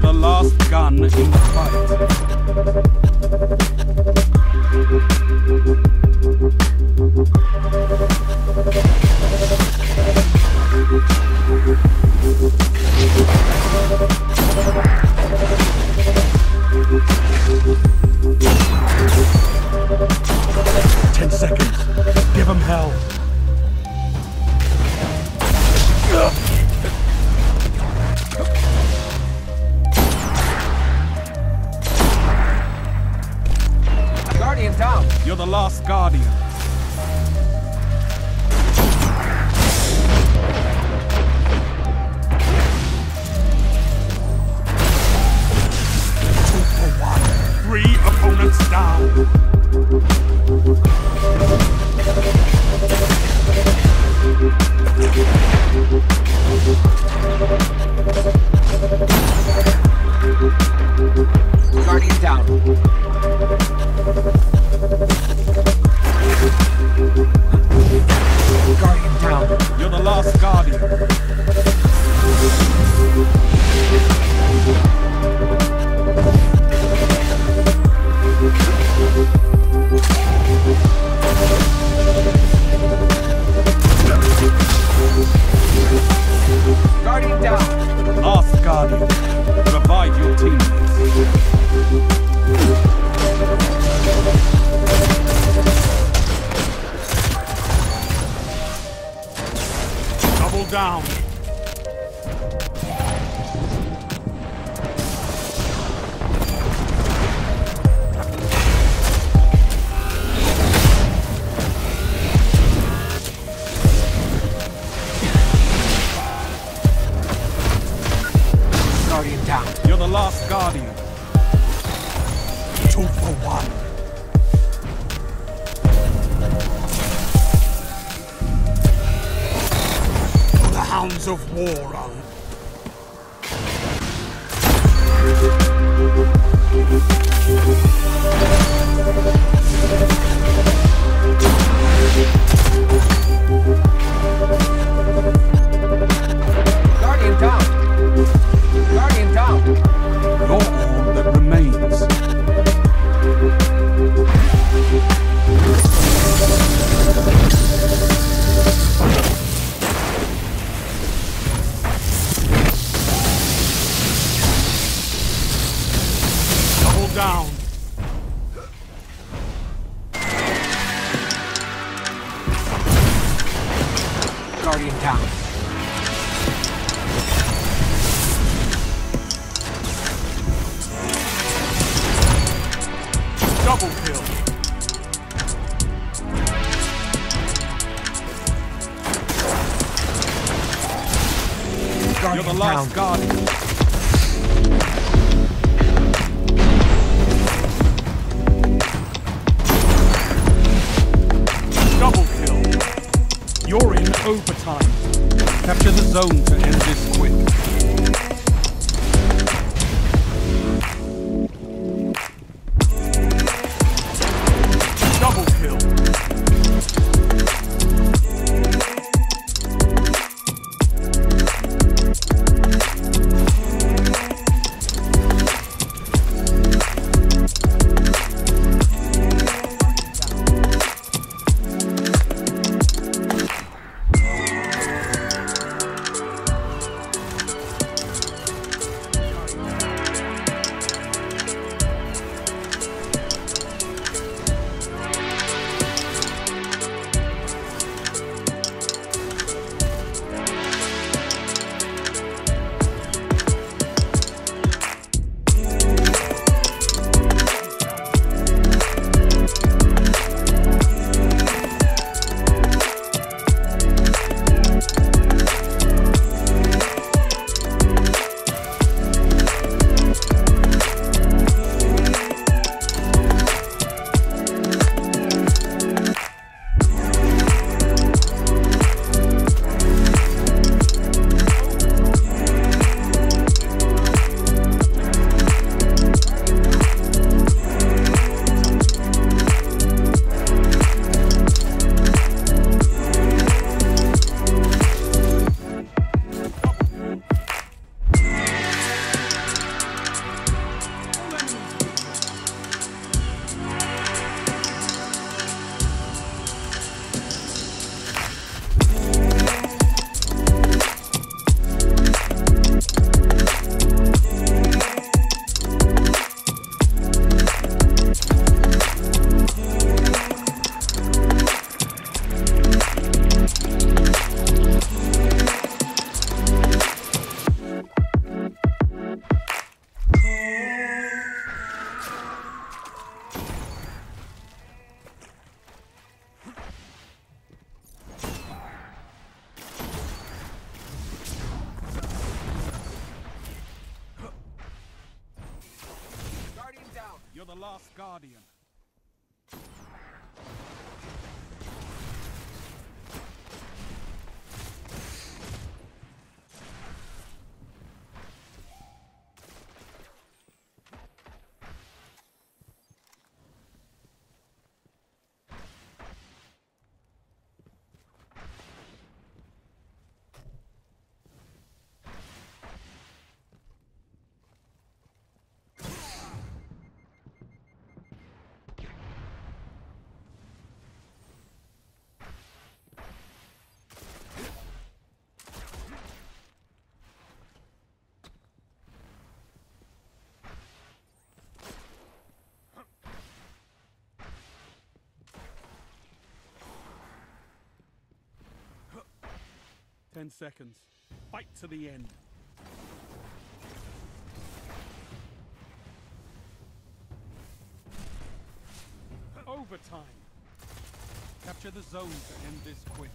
the last gun in the fight. 10 seconds. Give him hell. Guardian down. You're the last Guardian. Two for one. 3 opponents down. Guardian down. Guardian down. You're the last Guardian. Guardian down. Last Guardian. Revive your teammates. Double down. Guardian down. You're the last Guardian. 2 for 1. For the hounds of war on. Guardian down. Guardian down. You're all that remains. Double down. Guardian down. Double kill. You're the last Guardian. Double kill. You're in overtime. Capture the zone to end this quick. Double kill. the last Guardian. Ten seconds. Fight to the end. Overtime. Capture the zone to end this quick.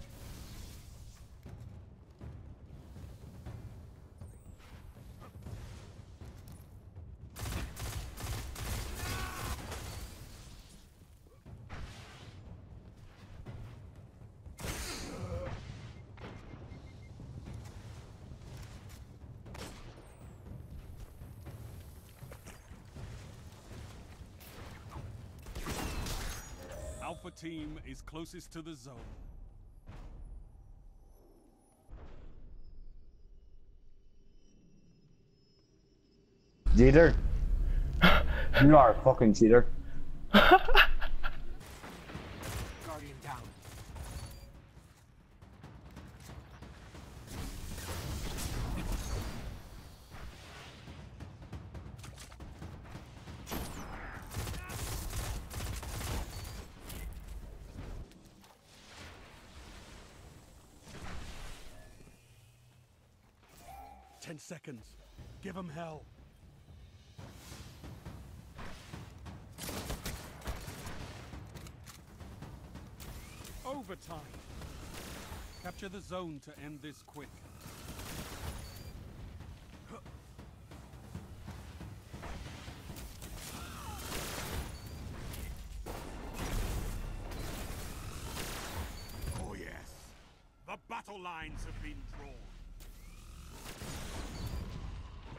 Alpha team is closest to the zone. Cheater. You are a fucking cheater. Guardian down. Ten seconds. Give them hell. Overtime. Capture the zone to end this quick. Oh yes. The battle lines have been drawn.